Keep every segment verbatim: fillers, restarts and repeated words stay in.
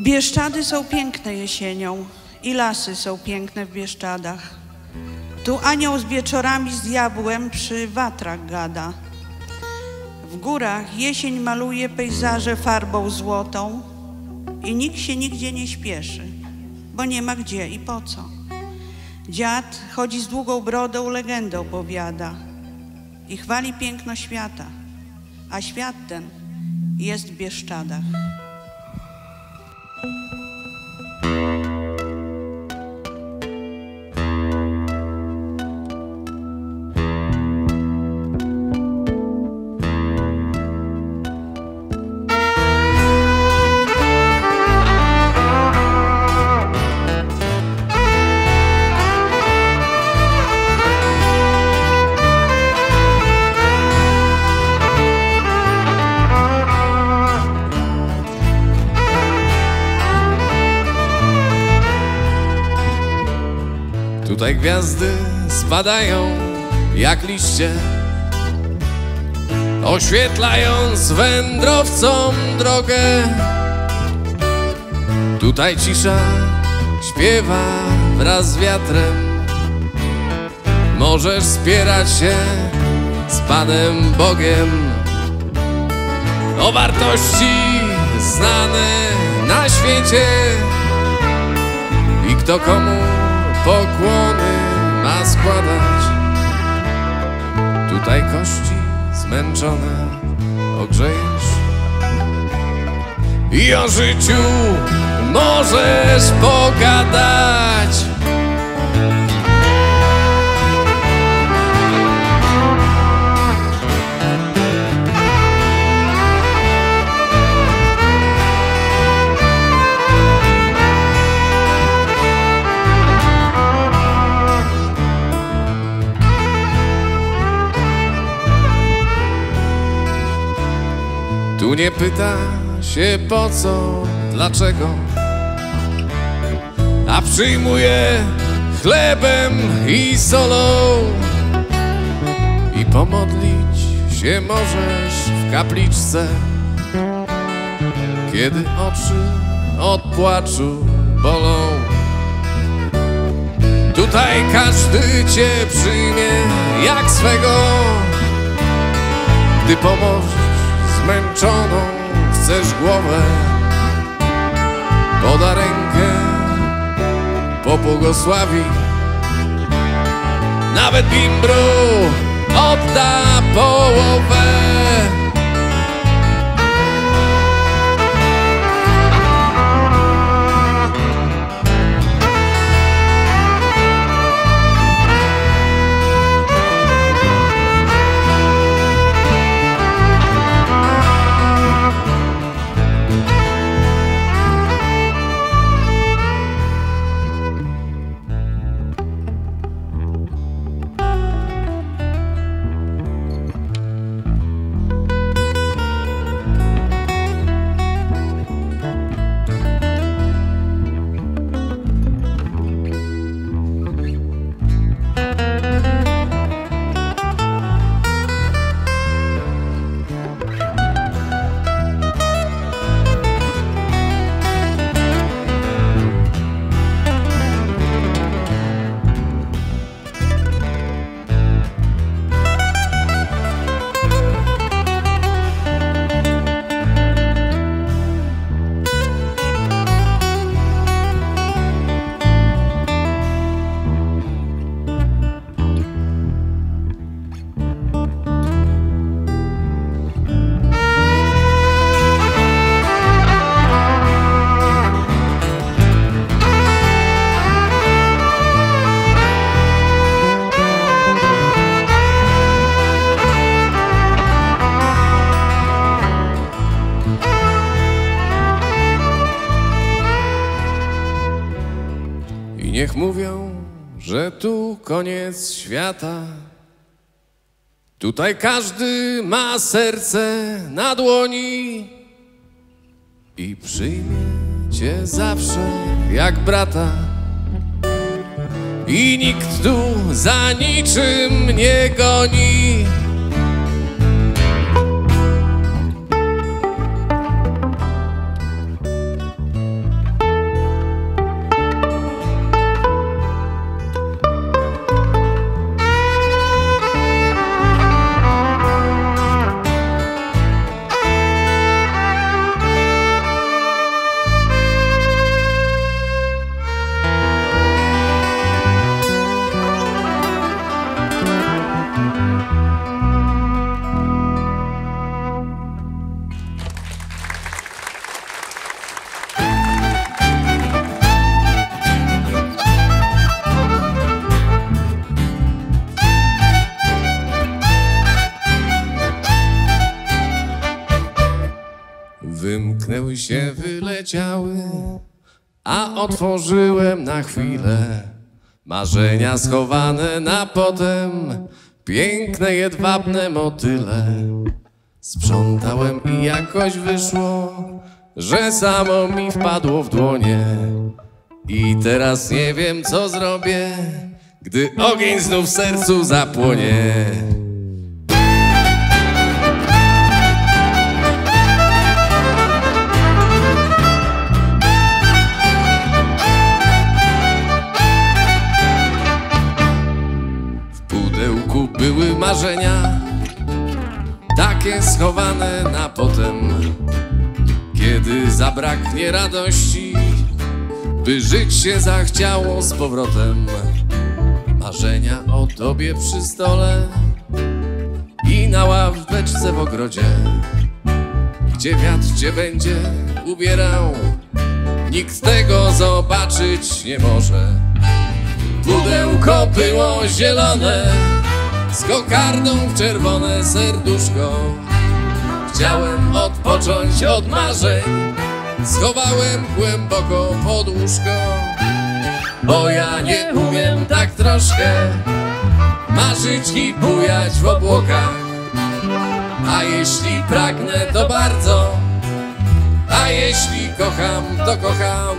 Bieszczady są piękne jesienią i lasy są piękne w Bieszczadach. Tu anioł z wieczorami z diabłem przy watrach gada. W górach jesień maluje pejzaże farbą złotą i nikt się nigdzie nie śpieszy, bo nie ma gdzie i po co. Dziad chodzi z długą brodą, legendę opowiada i chwali piękno świata, a świat ten jest w Bieszczadach. Tutaj gwiazdy spadają jak liście, oświetlając wędrowcom drogę. Tutaj cisza śpiewa wraz z wiatrem. Możesz spierać się z Panem Bogiem o wartości znane na świecie i kto komu pokłony ma składać. Tutaj kości zmęczone ogrzejesz i o życiu możesz pogadać. Tu nie pyta się po co, dlaczego, a przyjmuje chlebem i solą. I pomodlić się możesz w kapliczce, kiedy oczy od płaczu bolą. Tutaj każdy cię przyjmie jak swego, gdy pomożesz zmęczoną, chcesz głowę, poda rękę, pobłogosławi. Nawet bimbru odda połowę. Niech mówią, że tu koniec świata. Tutaj każdy ma serce na dłoni i przyjmie cię zawsze jak brata. I nikt tu za niczym nie goni. zamknęły się, wyleciały, a otworzyłem na chwilę marzenia schowane na potem, piękne jedwabne motyle. Sprzątałem i jakoś wyszło, że samo mi wpadło w dłonie. I teraz nie wiem, co zrobię, gdy ogień znów w sercu zapłonie. W pudełku były marzenia, takie schowane na potem, kiedy zabraknie radości, by żyć się zachciało z powrotem. Marzenia o tobie przy stole i na ławeczce w ogrodzie, gdzie wiatr cię będzie ubierał, nikt tego zobaczyć nie może. Pudełko było zielone, z kokardą w czerwone serduszko. Chciałem odpocząć od marzeń, schowałem głęboko pod łóżko. Bo ja nie umiem tak troszkę marzyć i bujać w obłokach. A jeśli pragnę, to bardzo, a jeśli kocham, to kocham.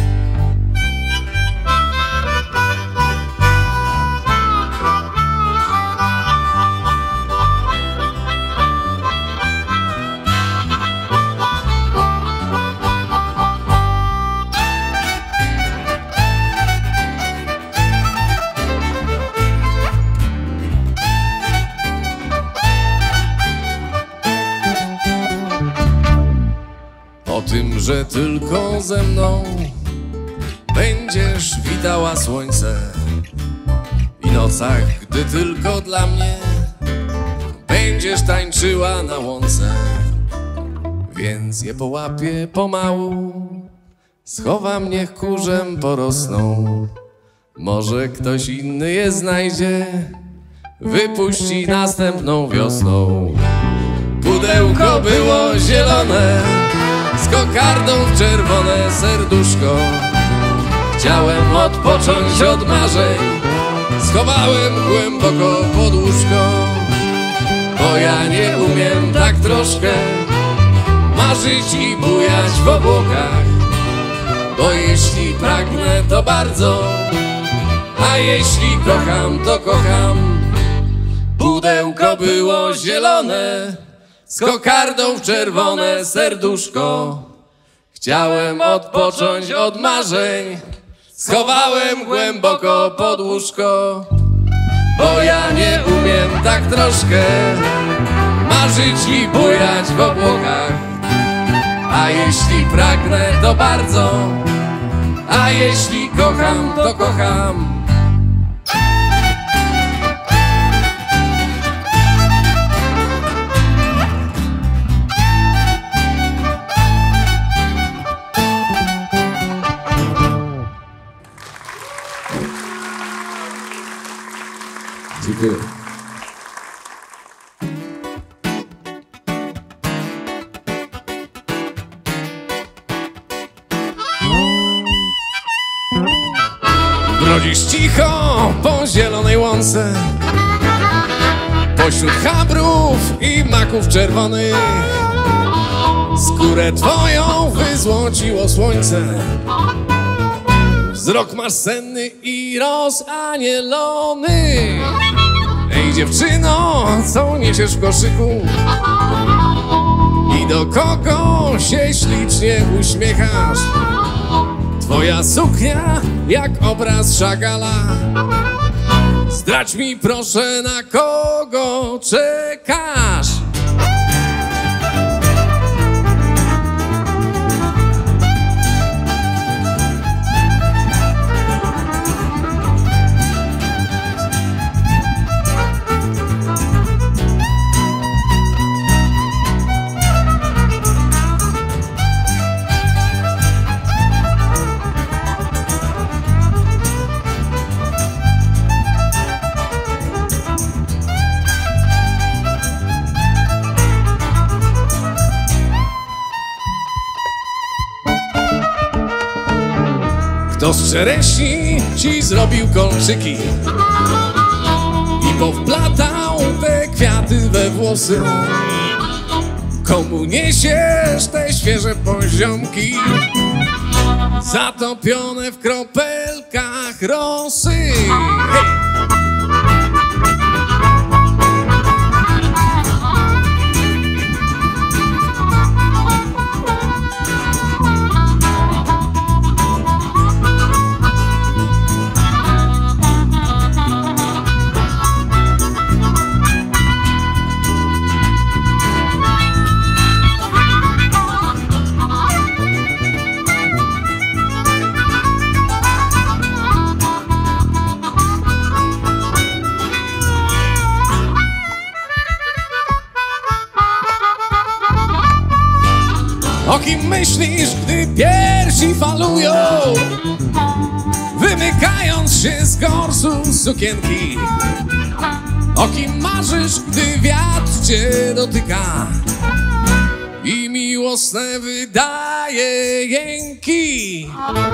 O tym, że tylko ze mną będziesz witała słońce i nocach, gdy tylko dla mnie będziesz tańczyła na łące. Więc je połapię pomału, schowam, niech kurzem porosną. Może ktoś inny je znajdzie, wypuści następną wiosną. Pudełko było zielone, z kokardą w czerwone serduszko. Chciałem odpocząć od marzeń, schowałem głęboko pod łóżko. Bo ja nie umiem tak troszkę marzyć i bujać w obłokach. Bo jeśli pragnę, to bardzo, a jeśli kocham, to kocham. Pudełko było zielone, z kokardą w czerwone serduszko. Chciałem odpocząć od marzeń, schowałem głęboko pod łóżko. Bo ja nie umiem tak troszkę marzyć i bujać w obłokach. A jeśli pragnę, to bardzo, a jeśli kocham, to kocham. Dziękuję. Brodzisz cicho po zielonej łące, pośród chabrów i maków czerwonych. Skórę twoją wyzłociło słońce, wzrok masz senny i rozanielony. Ej dziewczyno, co niesiesz w koszyku i do kogo się ślicznie uśmiechasz? Twoja suknia jak obraz Szagala. Zdradź mi proszę, na kogo czekasz? kto z czereśni ci zrobił kolczyki i powplatał te kwiaty we włosy. Komu niesiesz te świeże poziomki zatopione w kropelkach rosy? Hej! O kim myślisz, gdy piersi falują, wymykając się z gorsu sukienki? O kim marzysz, gdy wiatr cię dotyka i miłosne wydaje jęki?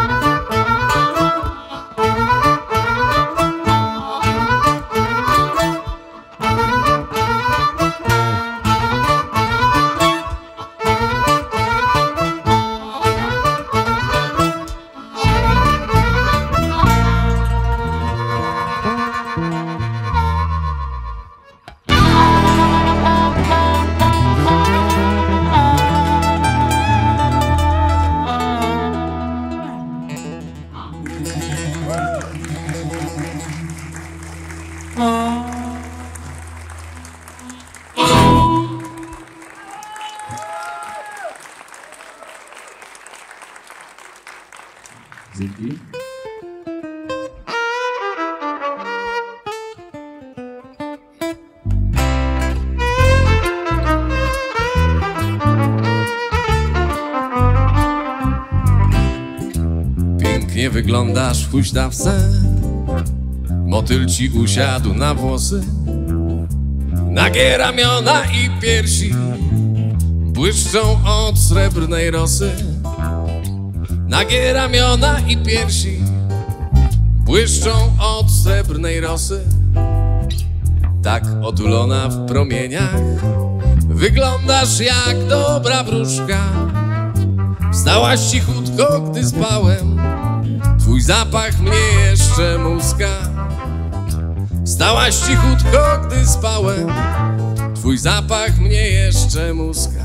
Dzięki. Pięknie wyglądasz w huśtawce, motyl ci usiadł na włosy. Nagie ramiona i piersi błyszczą od srebrnej rosy. Nagie ramiona i piersi błyszczą od srebrnej rosy. Tak otulona w promieniach wyglądasz jak dobra wróżka. Wstałaś cichutko, gdy spałem, twój zapach mnie jeszcze muska. Wstałaś cichutko, gdy spałem, twój zapach mnie jeszcze muska.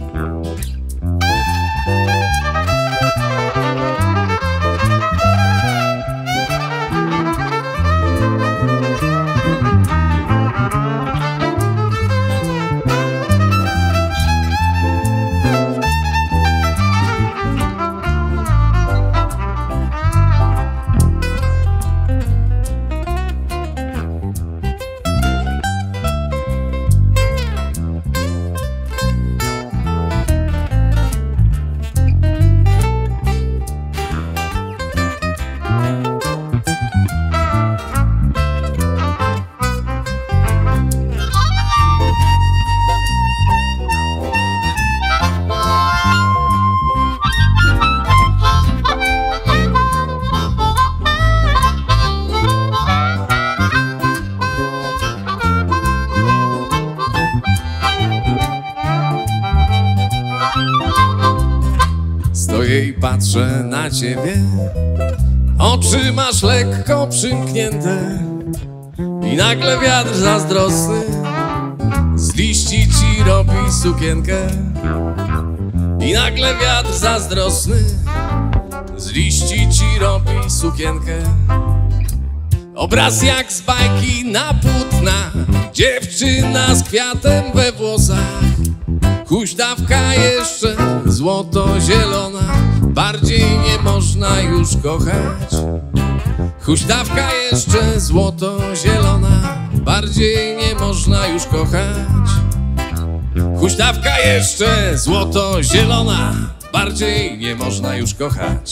Stoję i patrzę na ciebie, oczy masz lekko przymknięte i nagle wiatr zazdrosny z liści ci robi sukienkę. I nagle wiatr zazdrosny z liści ci robi sukienkę. Obraz jak z bajki na płótna, dziewczyna z kwiatem we włosach. Huśtawka jeszcze złoto-zielona, bardziej nie można już kochać. Huśtawka jeszcze złoto-zielona, bardziej nie można już kochać. Huśtawka jeszcze złoto-zielona, bardziej nie można już kochać.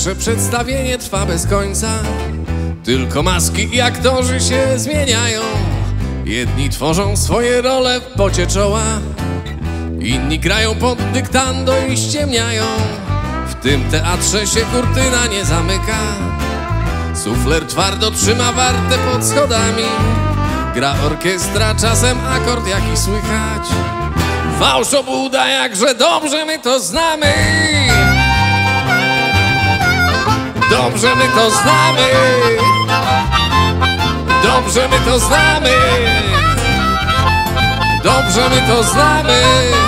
teatrze przedstawienie trwa bez końca. Tylko maski i aktorzy się zmieniają. Jedni tworzą swoje role w pocie czoła, inni grają pod dyktando i ściemniają. W tym teatrze się kurtyna nie zamyka. Sufler twardo trzyma wartę pod schodami. Gra orkiestra, czasem akord jaki słychać. Fałsz obłuda, jakże dobrze my to znamy. Dobrze my to znamy. Dobrze my to znamy. Dobrze my to znamy.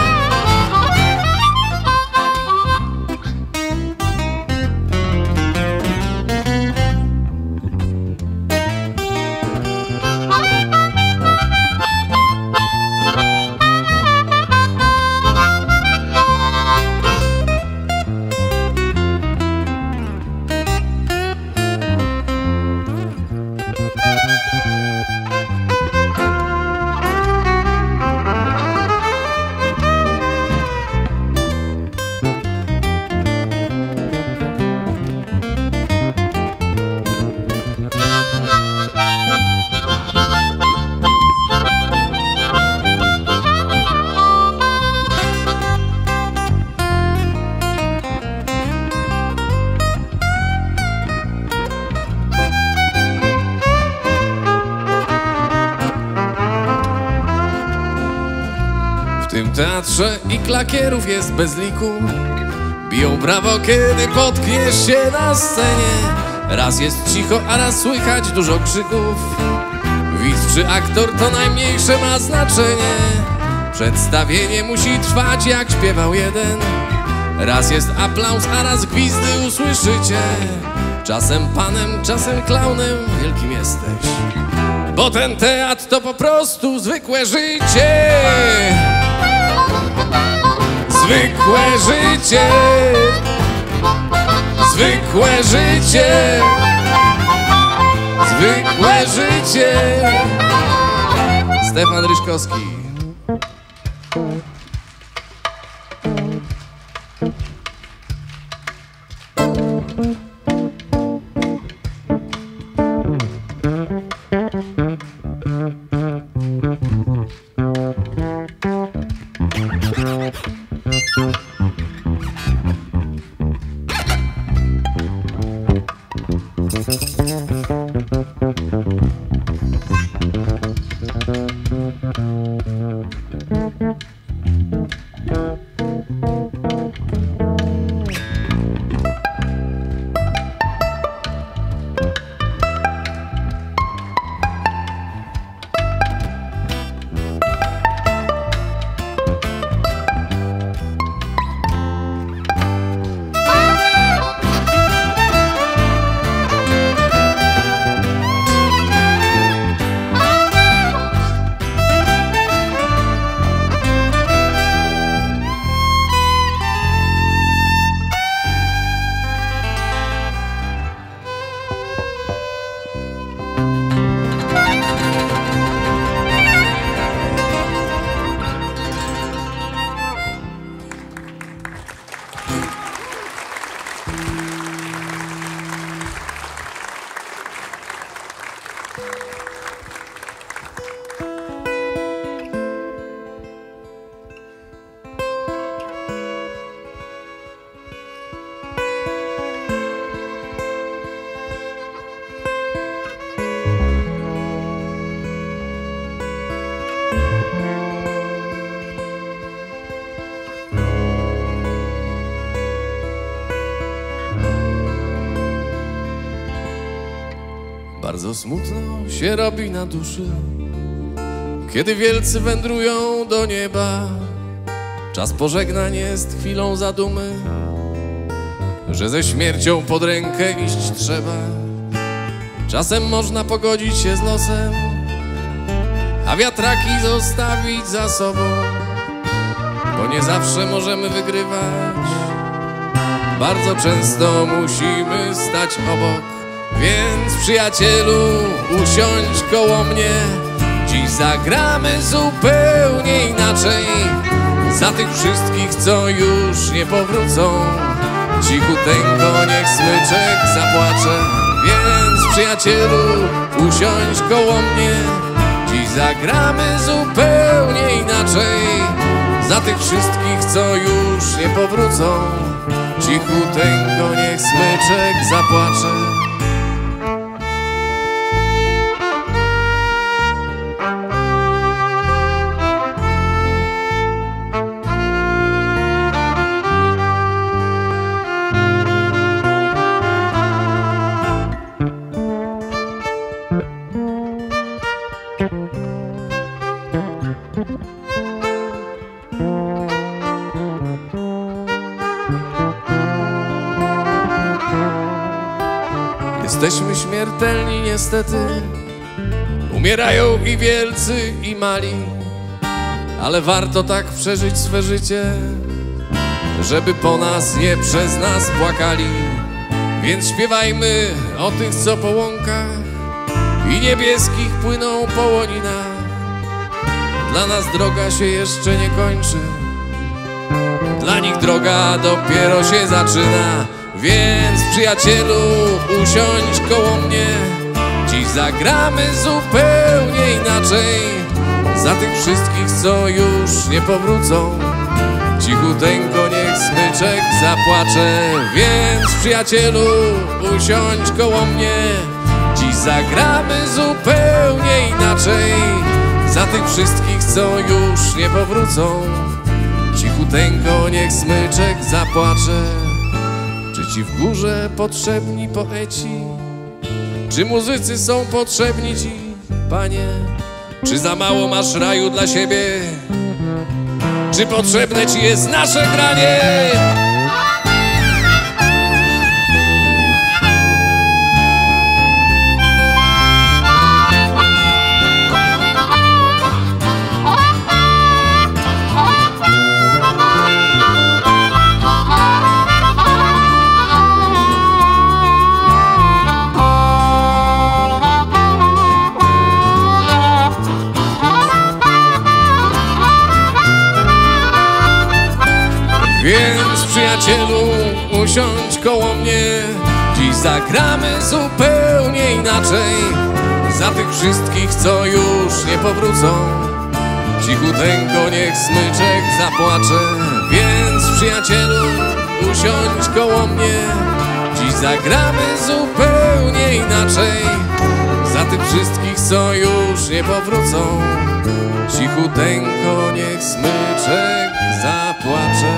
W tym teatrze i klakierów jest bez liku. Biją brawo, kiedy potkniesz się na scenie. Raz jest cicho, a raz słychać dużo krzyków. Widz czy aktor to najmniejsze ma znaczenie. Przedstawienie musi trwać jak śpiewał jeden. Raz jest aplauz, a raz gwizdy usłyszycie. Czasem panem, czasem klaunem wielkim jesteś. Bo ten teatr to po prostu zwykłe życie. Zwykłe życie. Zwykłe życie. Zwykłe życie. Stefan Ryszkowski. Bardzo smutno się robi na duszy, kiedy wielcy wędrują do nieba. Czas pożegnań jest chwilą zadumy, że ze śmiercią pod rękę iść trzeba. Czasem można pogodzić się z losem, a wiatraki zostawić za sobą, bo nie zawsze możemy wygrywać. Bardzo często musimy stać obok. Więc przyjacielu, usiądź koło mnie. Dziś zagramy zupełnie inaczej. Za tych wszystkich, co już nie powrócą. cichuteńko niech smyczek zapłacze. Więc przyjacielu, usiądź koło mnie, dziś zagramy zupełnie inaczej. Za tych wszystkich, co już nie powrócą, cichuteńko niech smyczek zapłacze. Jesteśmy śmiertelni niestety, umierają i wielcy i mali, ale warto tak przeżyć swe życie, żeby po nas nie przez nas płakali. Więc śpiewajmy o tych, co po łąkach i niebieskich płyną po łoninach. Dla nas droga się jeszcze nie kończy, dla nich droga dopiero się zaczyna. Więc przyjacielu, usiądź koło mnie, dziś zagramy zupełnie inaczej. Za tych wszystkich, co już nie powrócą, cichuteńko niech smyczek zapłacze. Więc przyjacielu, usiądź koło mnie, dziś zagramy zupełnie inaczej. Za tych wszystkich, co już nie powrócą, cichuteńko niech smyczek zapłacze. Czy ci w górze potrzebni poeci? Czy muzycy są potrzebni ci, Panie? Czy za mało masz raju dla siebie? Czy potrzebne ci jest nasze granie? Więc przyjacielu, usiądź koło mnie, dziś zagramy zupełnie inaczej. Za tych wszystkich, co już nie powrócą, cichuteńko niech smyczek zapłacze. Więc przyjacielu, usiądź koło mnie, dziś zagramy zupełnie inaczej. Za tych wszystkich, co już nie powrócą, cichuteńko niech smyczek zapłacze.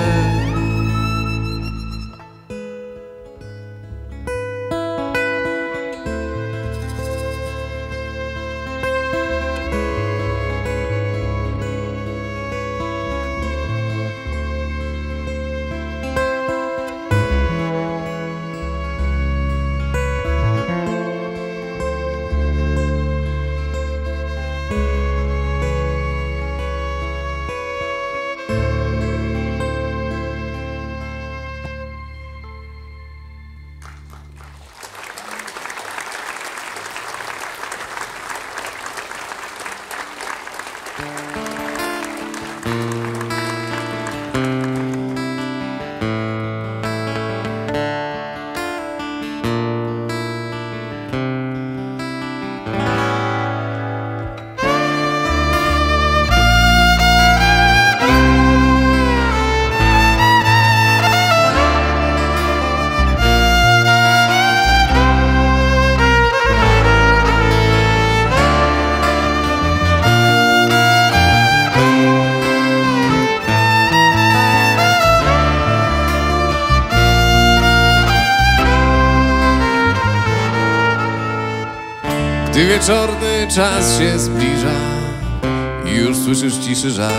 Gdy wieczorny czas się zbliża i już słyszysz ciszy żar,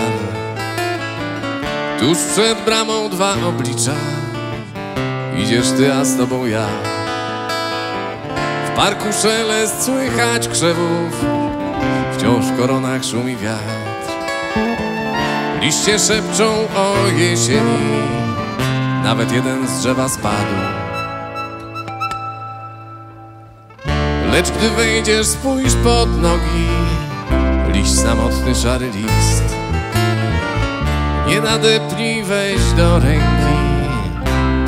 tuż przed bramą dwa oblicza, idziesz ty, a z tobą ja. W parku szelest słychać krzewów, wciąż w koronach szumi wiatr. Liście szepczą o jesieni, nawet jeden z drzewa spadł. Lecz gdy wejdziesz, spójrz pod nogi, liść samotny, szary list. Nie nadepnij, weź do ręki,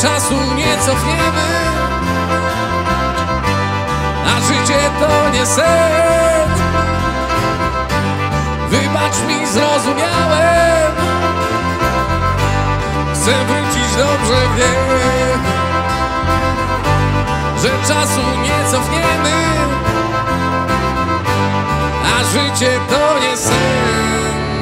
czasu nie cofniemy, a życie to nie sen. Wybacz mi, zrozumiałem, chcę wrócić, dobrze wiem, że czasu nie cofniemy, a życie to nie sen.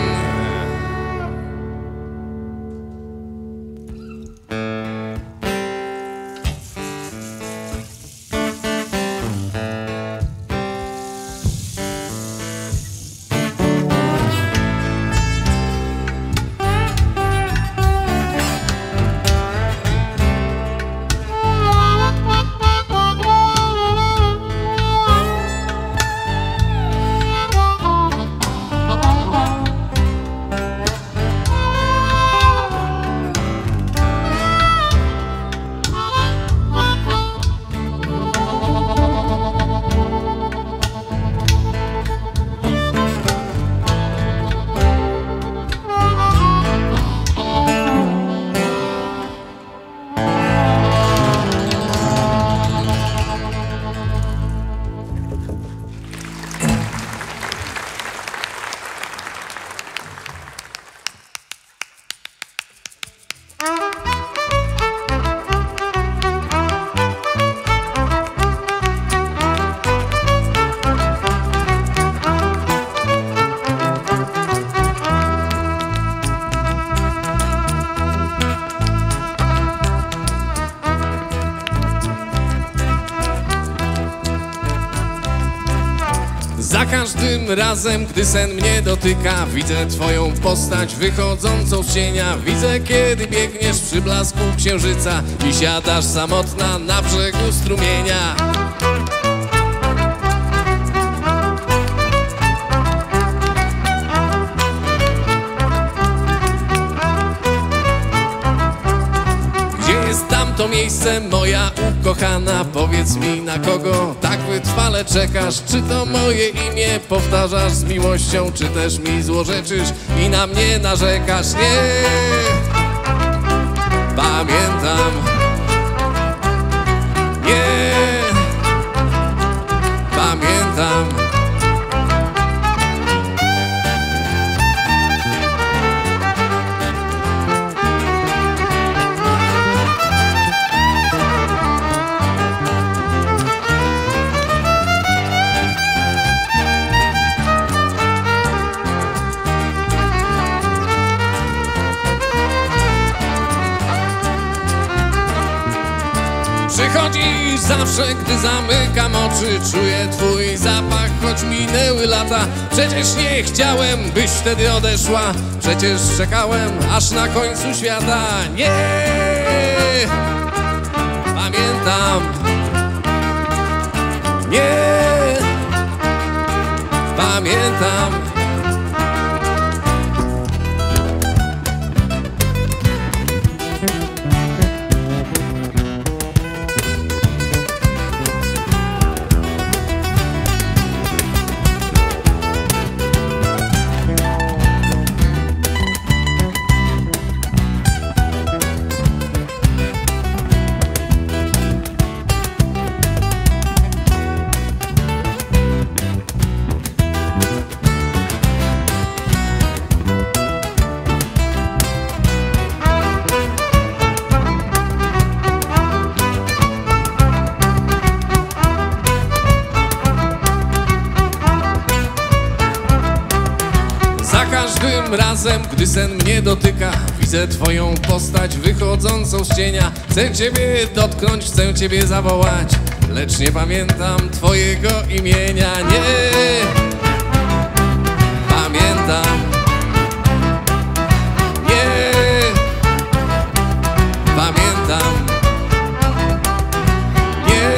Za każdym razem, gdy sen mnie dotyka, widzę twoją postać wychodzącą z cienia. Widzę, kiedy biegniesz przy blasku księżyca i siadasz samotna na brzegu strumienia. To miejsce, moja ukochana, powiedz mi, na kogo tak wytrwale czekasz? Czy to moje imię powtarzasz z miłością, czy też mi złorzeczysz i na mnie narzekasz? Nie, pamiętam, nie, pamiętam. Przychodzisz zawsze, gdy zamykam oczy, czuję twój zapach, choć minęły lata. Przecież nie chciałem, byś wtedy odeszła, przecież czekałem aż na końcu świata. Nie, pamiętam, nie, pamiętam. Za każdym razem, gdy sen mnie dotyka, widzę twoją postać wychodzącą z cienia. Chcę ciebie dotknąć, chcę ciebie zawołać, lecz nie pamiętam twojego imienia. Nie, pamiętam, nie, pamiętam, nie,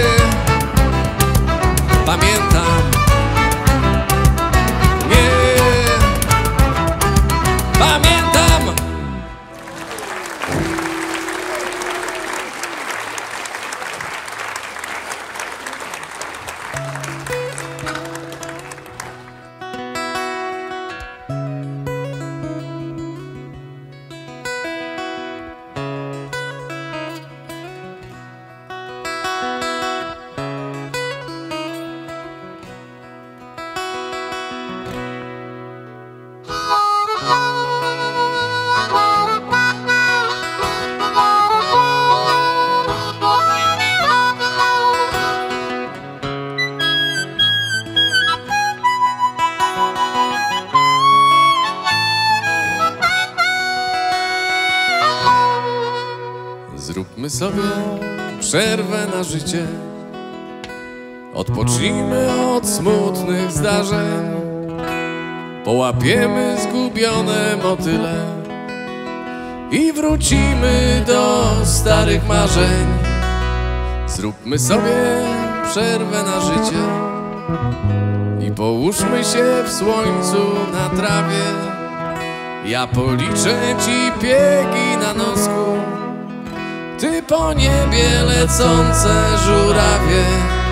pamiętam. Pamiętam! Zróbmy sobie przerwę na życie, odpocznijmy od smutnych zdarzeń, połapiemy zgubione motyle i wrócimy do starych marzeń. Zróbmy sobie przerwę na życie i połóżmy się w słońcu na trawie. Ja policzę ci piegi na nosku, ty po niebie lecące żurawie.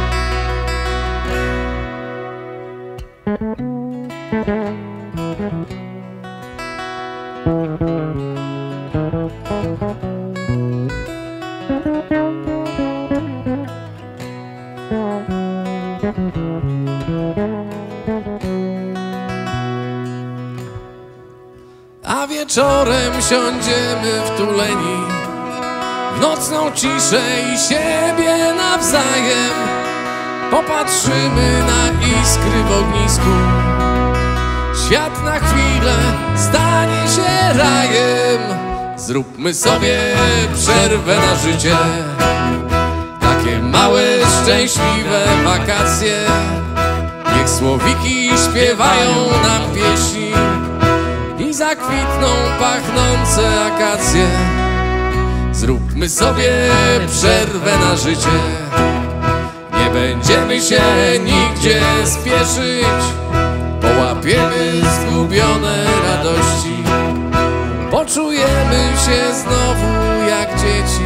A wieczorem siądziemy wtuleni w nocną ciszę i siebie nawzajem popatrzymy na iskry w ognisku. Świat na chwilę stanie się rajem. Zróbmy sobie przerwę na życie, takie małe, szczęśliwe wakacje. Niech słowiki śpiewają nam pieśni i zakwitną pachnące akacje. Zróbmy sobie przerwę na życie, nie będziemy się nigdzie spieszyć, połapiemy zgubione radości, poczujemy się znowu jak dzieci.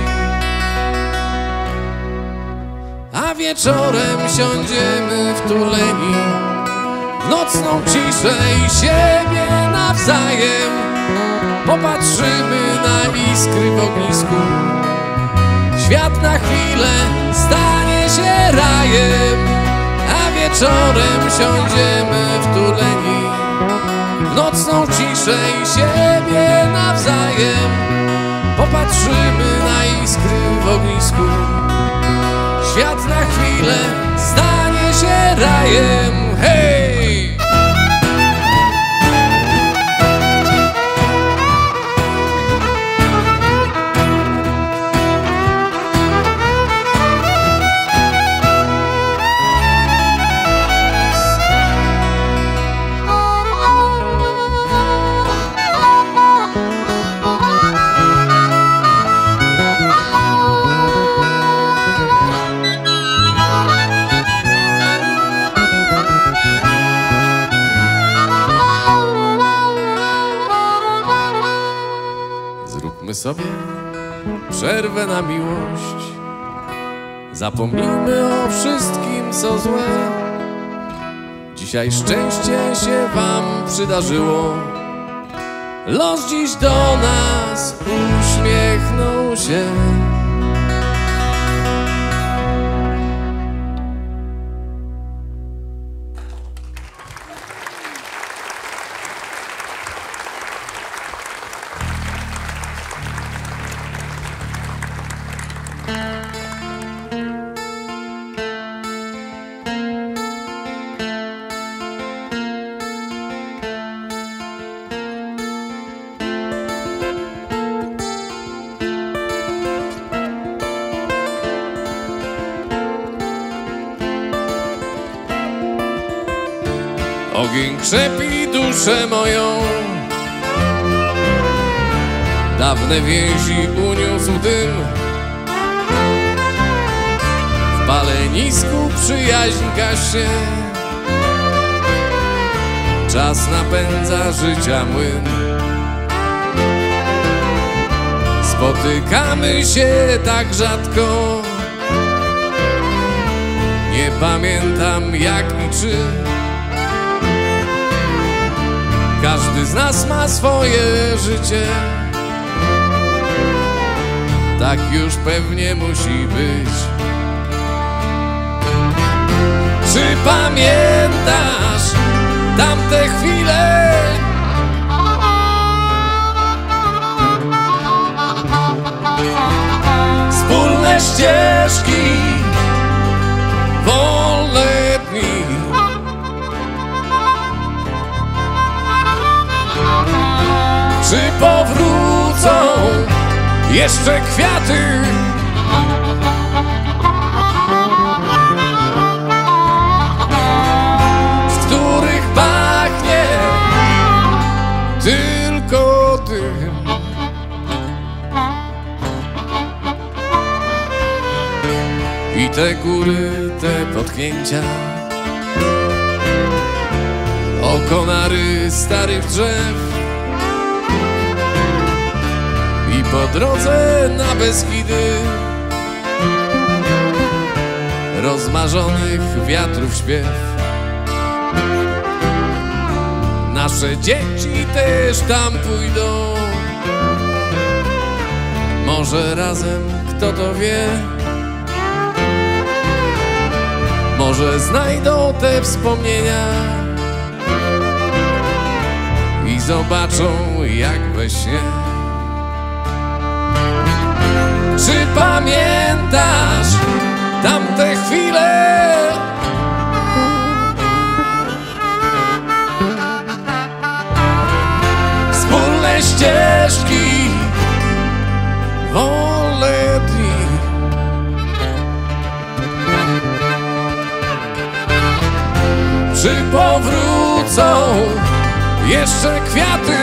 A wieczorem siądziemy wtuleni w nocną ciszę i siebie nawzajem popatrzymy na iskry w ognisku. Świat na chwilę stanie się rajem, a wieczorem siądziemy wtuleni w nocną ciszę i siebie nawzajem popatrzymy na iskry w ognisku. Świat na chwilę stanie się rajem. Hej! Zróbmy sobie przerwę na miłość, zapomnijmy o wszystkim co złe. Dzisiaj szczęście się wam przydarzyło, los dziś do nas uśmiechnął się. Ogień krzepi duszę moją, dawne więzi uniósł dym. W palenisku przyjaźń gaśnie, czas napędza życia młyn. Spotykamy się tak rzadko, nie pamiętam jak i czy. Każdy z nas ma swoje życie, tak już pewnie musi być. Czy pamiętasz tamte chwile? Wspólne ścieżki, wolne dni. Czy powrócą jeszcze kwiaty. Z których pachnie tylko dym. I te góry, te potknięcia, okonary starych drzew. I po drodze na Beskidy rozmarzonych wiatrów śpiew. Nasze dzieci też tam pójdą, może razem, kto to wie. Może znajdą te wspomnienia i zobaczą jak we śnie. Czy pamiętasz tamte chwile? Wspólne ścieżki, wolne dni. Czy powrócą jeszcze kwiaty?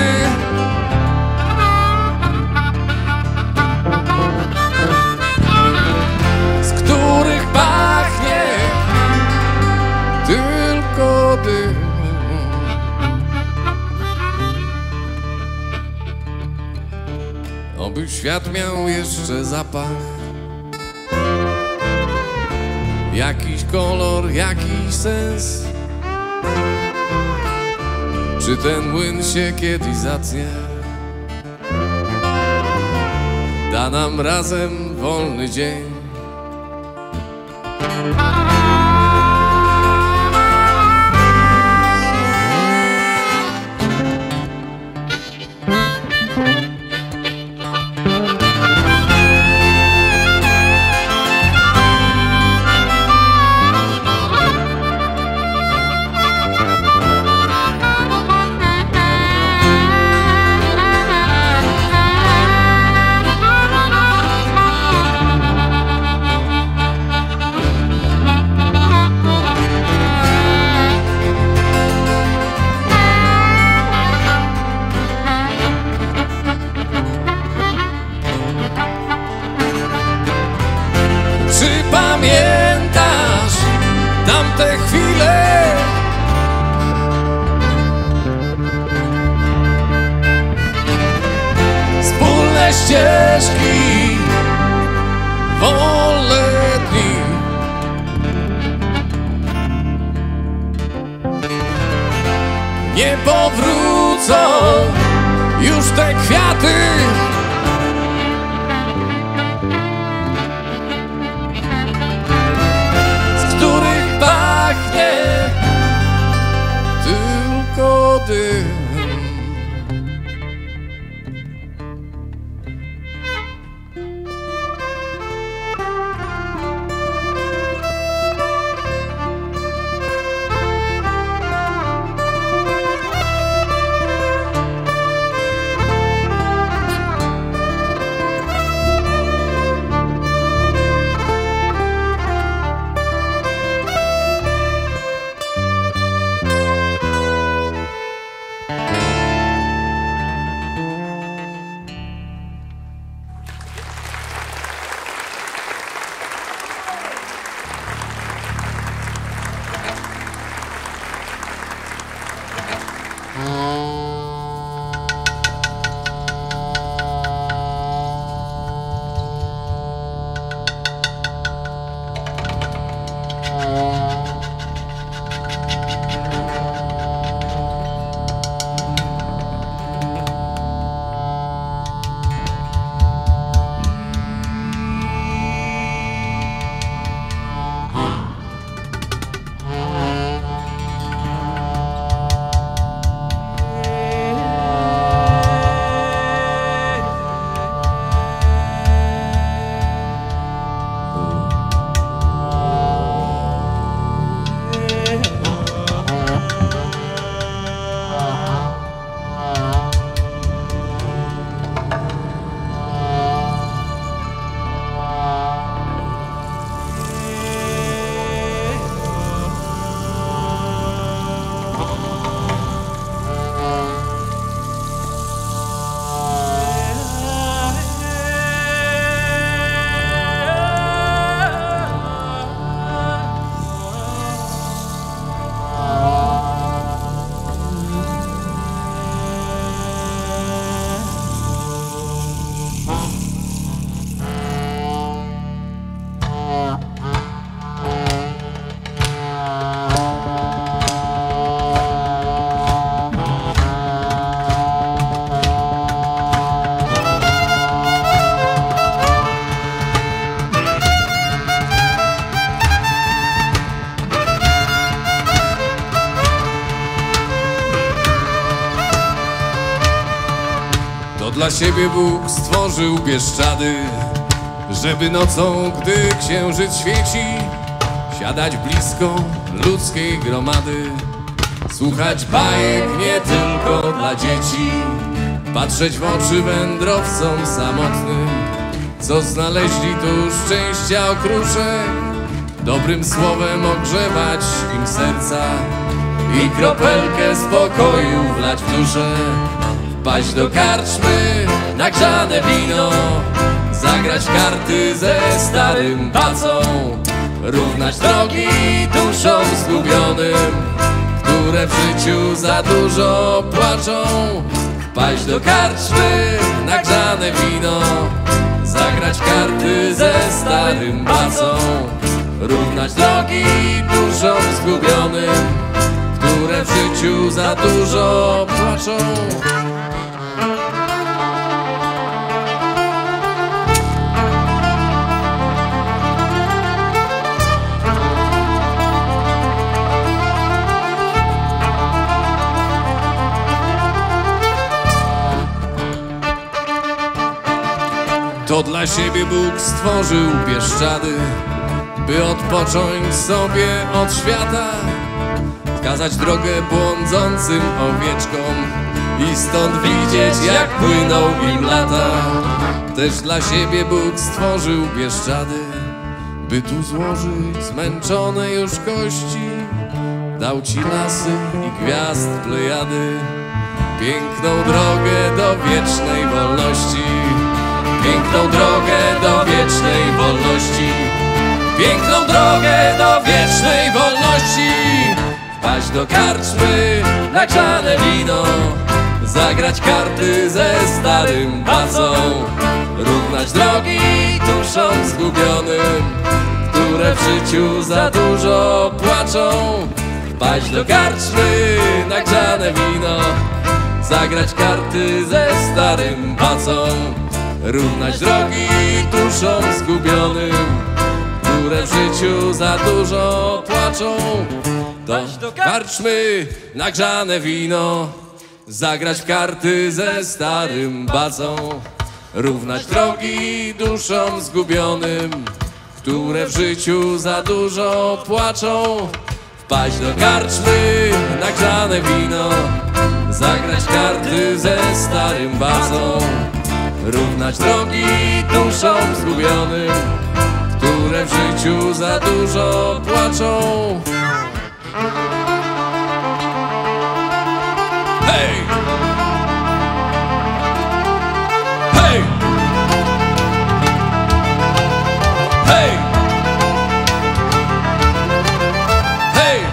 Z których pachnie tylko dym. Oby świat miał jeszcze zapach, jakiś kolor, jakiś sens. Czy ten młyn się kiedyś zatnie? Da nam razem wolny dzień. Czy pamiętasz tamte chwile? Wspólne ścieżki, wolne dni. Nie powrócą już te kwiaty. Tylko dym. dla siebie Bóg stworzył Bieszczady, żeby nocą, gdy księżyc świeci, siadać blisko ludzkiej gromady, słuchać bajek nie tylko dla dzieci, patrzeć w oczy wędrowcom samotnym, co znaleźli tu szczęścia okruszek, dobrym słowem ogrzewać im serca i kropelkę spokoju wlać w duszę. Wpaść do karczmy, nagrzane wino, zagrać karty ze starym pacą, równać drogi duszom zgubionym, które w życiu za dużo płaczą. Wpaść do karczmy, nagrzane wino, zagrać karty ze starym pacą, równać drogi duszom zgubionym, które w życiu za dużo płaczą. To dla siebie Bóg stworzył Bieszczady, by odpocząć sobie od świata, wskazać drogę błądzącym owieczkom i stąd widzieć, jak płyną im lata. Też dla siebie Bóg stworzył Bieszczady, by tu złożyć zmęczone już kości. Dał ci lasy i gwiazd plejady, piękną drogę do wiecznej wolności. Piękną drogę do wiecznej wolności, piękną drogę do wiecznej wolności. Wpaść do karczmy, nagrzane wino, zagrać karty ze starym pacą, równać drogi duszom zgubionym, które w życiu za dużo płaczą. Wpaść do karczmy, nagrzane wino, zagrać karty ze starym pacą, równać drogi duszom zgubionym, które w życiu za dużo płaczą. Do karczmy, nagrzane wino, zagrać w karty ze starym bacą, równać drogi duszom zgubionym, które w życiu za dużo płaczą. Wpaść do karczmy, nagrzane wino, zagrać karty ze starym bacą, równać drogi duszom zgubionym, które w życiu za dużo płaczą. Hej! Hej! Hej! Hej!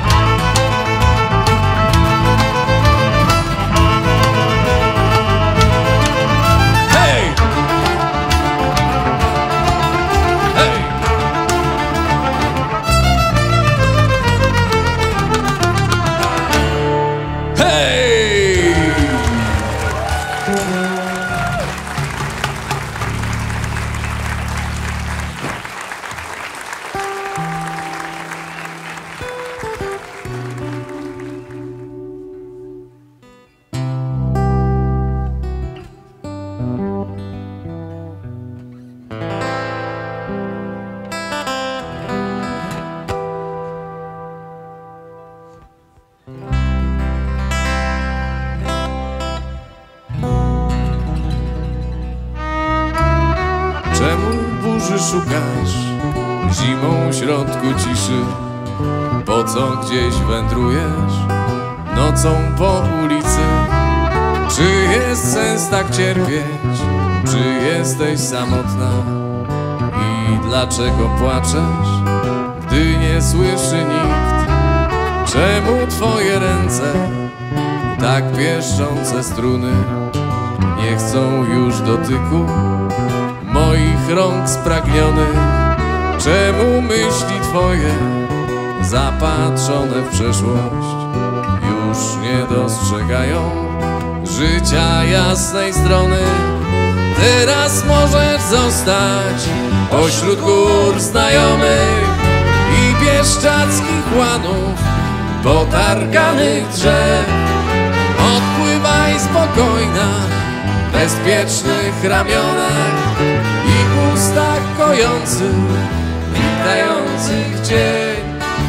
Czemu burzy szukasz zimą w środku ciszy? Po co gdzieś wędrujesz nocą po ulicy? Czy jest sens tak cierpieć? Czy jesteś samotna? I dlaczego płaczesz, gdy nie słyszy nikt? Czemu twoje ręce, tak pieszczące struny, nie chcą już dotyku moich rąk spragnionych? Czemu myśli twoje, zapatrzone w przeszłość, już nie dostrzegają życia jasnej strony? Teraz możesz zostać pośród gór znajomych i bieszczadzkich łanów, potarganych drzew. Odpływaj spokojna bezpiecznych ramionach i ustach kojących, witających dzień.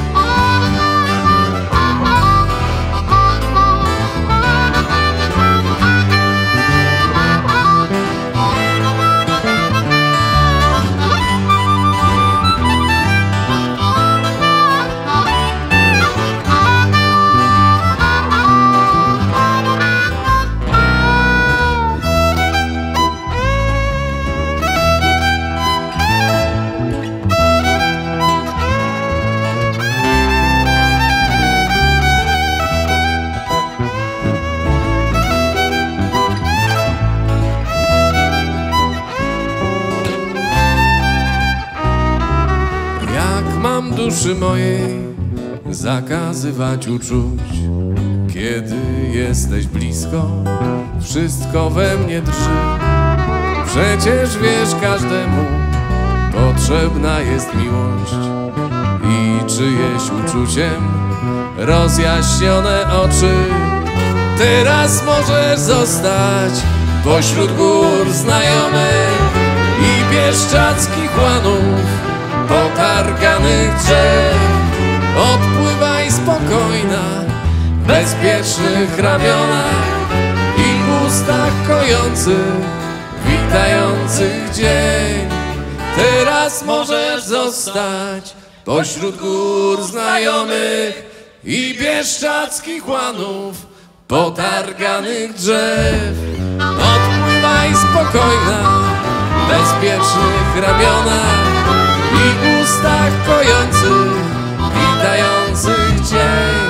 Mam duszy mojej zakazywać uczuć, kiedy jesteś blisko, wszystko we mnie drży. Przecież wiesz, każdemu potrzebna jest miłość i czyjeś uczuciem rozjaśnione oczy. Teraz możesz zostać pośród gór znajomych i bieszczadzkich łanów, potarganych drzew. Odpływaj spokojna w bezpiecznych ramionach i ustach kojących, witających dzień. Teraz możesz zostać pośród gór znajomych i bieszczadzkich łanów, potarganych drzew. Odpływaj spokojna w bezpiecznych ramionach i ustach kojących, witających dzień.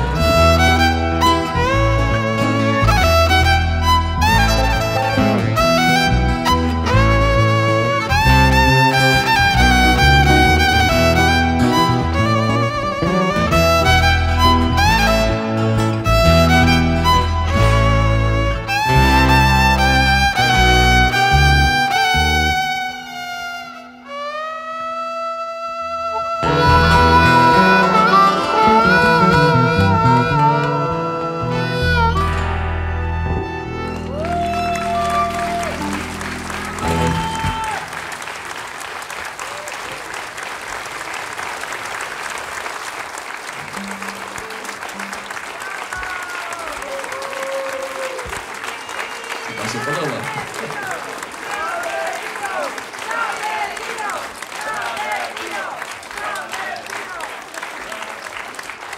To się podoba.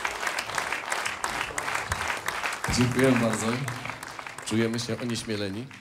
Dziękuję bardzo. Czujemy się onieśmieleni.